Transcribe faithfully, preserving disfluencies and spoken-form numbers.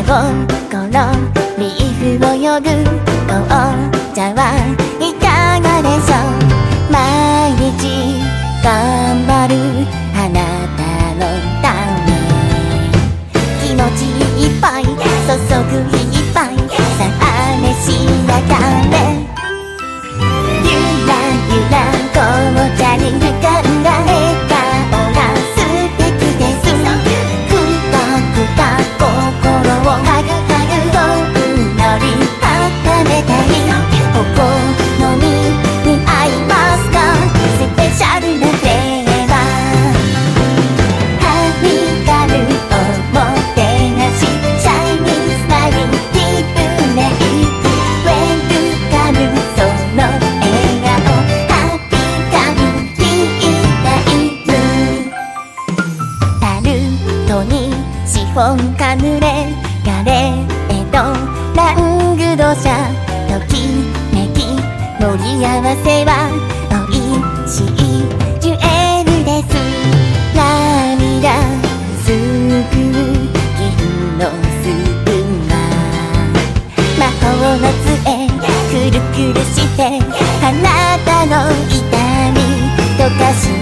リーフを泳ぐ紅茶はいかがでしょう。毎日頑張るあなたのため、気持ちいっぱい注ぐいっぱいさあ召し上がれ。ゆらゆら紅茶に浮かんだ笑顔が素敵です。ふかふか心をハグハグほんのり温めたい。お好みに合いますか、スペシャルなフレーバー。はにかるおもてなし、シャイニースマイルディープネイ、ウェルカムその笑顔、ハッピータイムティータイム。タルトにシフォンカヌレ、ガレートラングドシャ、ときめき盛り合わせはおいしいジュエルです。涙すくう銀のスプーンは魔法の杖、くるくるしてあなたの痛み溶かし